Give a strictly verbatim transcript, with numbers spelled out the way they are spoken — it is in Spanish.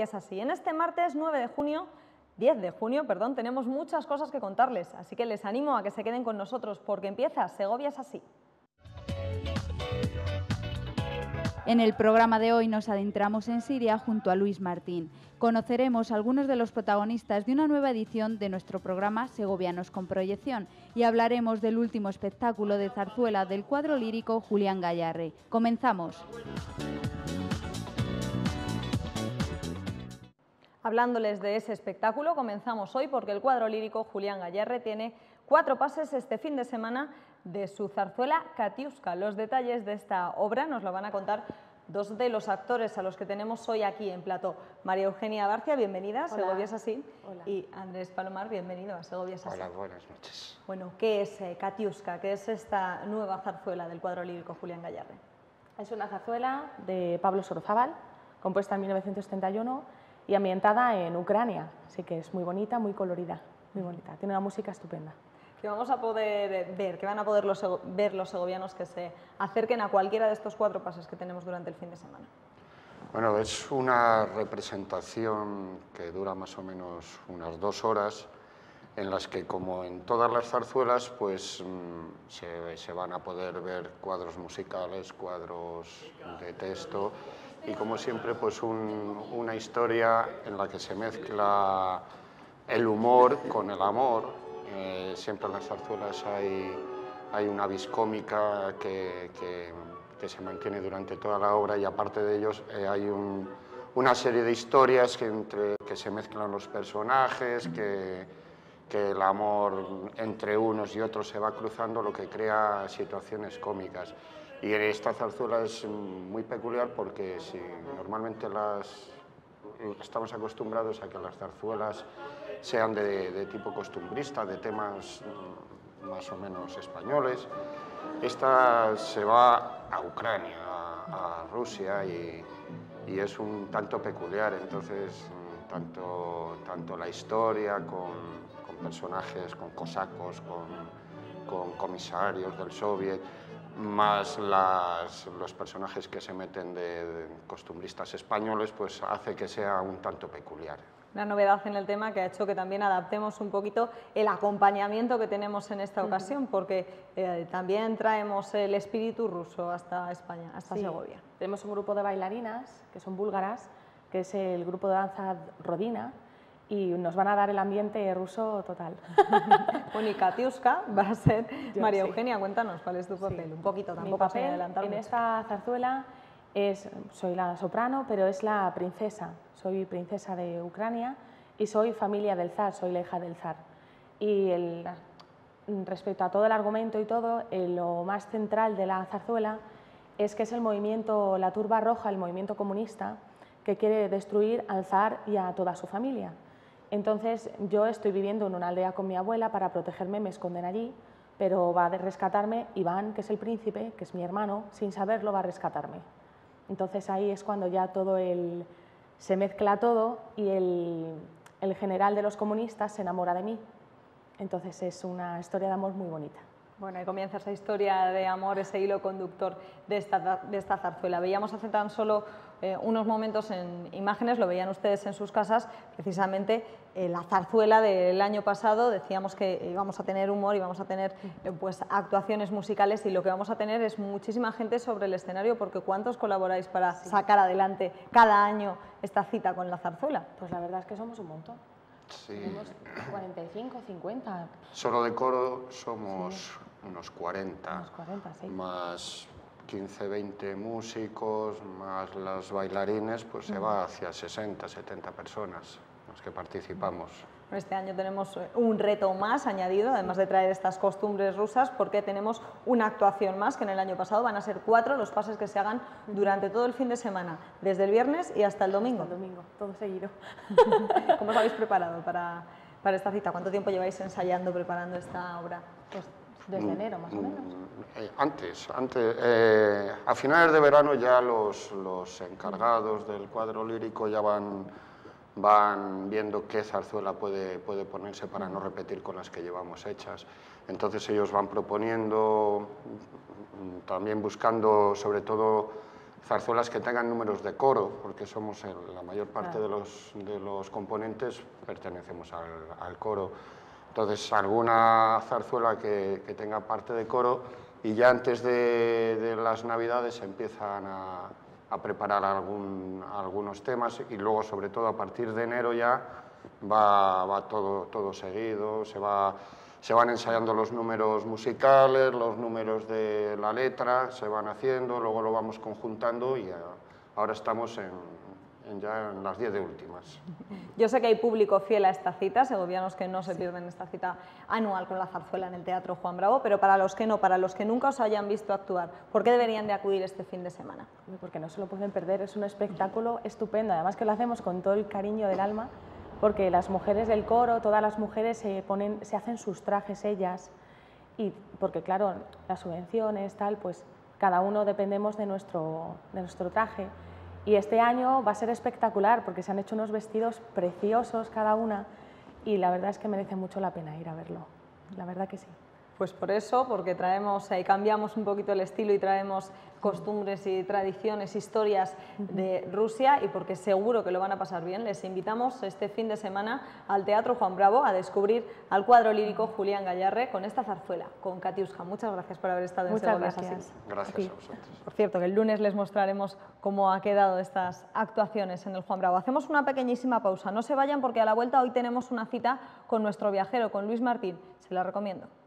Segovia es así. En este martes nueve de junio, diez de junio, perdón, tenemos muchas cosas que contarles, así que les animo a que se queden con nosotros porque empieza Segovia es así. En el programa de hoy nos adentramos en Siria junto a Luis Martín. Conoceremos a algunos de los protagonistas de una nueva edición de nuestro programa Segovianos con Proyección y hablaremos del último espectáculo de zarzuela del cuadro lírico Julián Gayarre. ¡Comenzamos! Hablándoles de ese espectáculo, comenzamos hoy porque el cuadro lírico Julián Gayarre tiene cuatro pases este fin de semana de su zarzuela Katiuska. Los detalles de esta obra nos lo van a contar dos de los actores a los que tenemos hoy aquí en plató. María Eugenia Barcia, bienvenida a Segovia es así. Hola. Y Andrés Palomar, bienvenido a Segovia es así. Hola, buenas noches. Bueno, ¿qué es eh, Katiuska? ¿Qué es esta nueva zarzuela del cuadro lírico Julián Gayarre? Es una zarzuela de Pablo Sorozábal, compuesta en mil novecientos setenta y uno y ambientada en Ucrania, así que es muy bonita, muy colorida, muy bonita. Tiene una música estupenda. Que vamos a poder ver, que van a poder los, ver los segovianos que se acerquen a cualquiera de estos cuatro pases que tenemos durante el fin de semana. Bueno, es una representación que dura más o menos unas dos horas, en las que, como en todas las zarzuelas, pues mmm, se, se van a poder ver cuadros musicales, cuadros de texto y, como siempre, pues un, una historia en la que se mezcla el humor con el amor. Eh, siempre en las zarzuelas hay, hay una vis cómica que, que, que se mantiene durante toda la obra y, aparte de ellos, eh, hay un, una serie de historias que, entre, que se mezclan los personajes, que, que el amor entre unos y otros se va cruzando, lo que crea situaciones cómicas. Y esta zarzuela es muy peculiar porque si normalmente las... estamos acostumbrados a que las zarzuelas sean de, de tipo costumbrista, de temas más o menos españoles. Esta se va a Ucrania, a, a Rusia, y, y es un tanto peculiar. Entonces, tanto, tanto la historia con, con personajes, con cosacos, con, con comisarios del Soviet, más las, los personajes que se meten de, de costumbristas españoles, pues hace que sea un tanto peculiar. Una novedad en el tema que ha hecho que también adaptemos un poquito el acompañamiento que tenemos en esta ocasión, porque eh, también traemos el espíritu ruso hasta España, hasta sí. Segovia. Tenemos un grupo de bailarinas, que son búlgaras, que es el grupo de danza Rodina, y nos van a dar el ambiente ruso total. Bueno, y Katiuska va a ser... Yo, María sí. Eugenia, cuéntanos cuál es tu papel, Sí. un poquito, tampoco Mi papel sin adelantar en mucho. esta zarzuela es, soy la soprano, pero es la princesa, soy princesa de Ucrania y soy familia del zar, soy la hija del zar. Y el, respecto a todo el argumento y todo, eh, lo más central de la zarzuela es que es el movimiento, la turba roja, el movimiento comunista, que quiere destruir al zar y a toda su familia. Entonces yo estoy viviendo en una aldea con mi abuela, para protegerme me esconden allí, pero va a rescatarme Iván, que es el príncipe, que es mi hermano, sin saberlo va a rescatarme. Entonces ahí es cuando ya todo el, se mezcla todo y el, el general de los comunistas se enamora de mí. Entonces es una historia de amor muy bonita. Bueno, ahí comienza esa historia de amor, ese hilo conductor de esta, de esta zarzuela. Veíamos hace tan solo eh, unos momentos en imágenes, lo veían ustedes en sus casas, precisamente eh, la zarzuela del año pasado. Decíamos que íbamos a tener humor, íbamos a tener eh, pues, actuaciones musicales, y lo que vamos a tener es muchísima gente sobre el escenario, porque ¿cuántos colaboráis para sí. sacar adelante cada año esta cita con la zarzuela? Pues la verdad es que somos un montón. Sí. Tenemos cuarenta y cinco, cincuenta. Solo de coro somos sí. unos cuarenta, unos cuarenta sí. Más quince, veinte músicos, más los bailarines, pues mm. se va hacia sesenta, setenta personas los que participamos. Este año tenemos un reto más añadido, además de traer estas costumbres rusas, porque tenemos una actuación más, que en el año pasado van a ser cuatro los pases que se hagan durante todo el fin de semana, desde el viernes y hasta el domingo. Hasta el domingo, todo seguido. ¿Cómo os habéis preparado para, para esta cita? ¿Cuánto tiempo lleváis ensayando, preparando esta obra? Pues desde enero, más o menos. Eh, antes, antes eh, a finales de verano ya los, los encargados del cuadro lírico ya van... van viendo qué zarzuela puede, puede ponerse para no repetir con las que llevamos hechas. Entonces ellos van proponiendo, también buscando sobre todo zarzuelas que tengan números de coro, porque somos el, la mayor parte de los, de los componentes pertenecemos al, al coro. Entonces, alguna zarzuela que, que tenga parte de coro, y ya antes de, de las Navidades se empiezan a, a preparar algún, algunos temas, y luego, sobre todo, a partir de enero ya va, va todo, todo seguido, se, va, se van ensayando los números musicales, los números de la letra, se van haciendo, luego lo vamos conjuntando y ahora estamos en, en ya en las diez de últimas. Yo sé que hay público fiel a esta cita, segovianos que no se pierden esta cita anual con la zarzuela en el Teatro Juan Bravo, pero para los que no, para los que nunca os hayan visto actuar, ¿por qué deberían de acudir este fin de semana? Porque no se lo pueden perder, es un espectáculo estupendo, además que lo hacemos con todo el cariño del alma, porque las mujeres del coro, todas las mujeres se, ponen, se hacen sus trajes ellas, y porque claro, las subvenciones, tal, pues cada uno dependemos de nuestro, de nuestro traje. Y este año va a ser espectacular porque se han hecho unos vestidos preciosos cada una y la verdad es que merece mucho la pena ir a verlo, la verdad que sí. Pues por eso, porque traemos, eh, cambiamos un poquito el estilo y traemos costumbres y tradiciones, historias de Rusia, y porque seguro que lo van a pasar bien, les invitamos este fin de semana al Teatro Juan Bravo a descubrir al cuadro lírico Julián Gayarre con esta zarzuela, con Katiuska. Muchas gracias por haber estado en Muchas Segovia. gracias. Gracias a vosotros. Por cierto, que el lunes les mostraremos cómo ha quedado estas actuaciones en el Juan Bravo. Hacemos una pequeñísima pausa, no se vayan porque a la vuelta hoy tenemos una cita con nuestro viajero, con Luis Martín, se la recomiendo.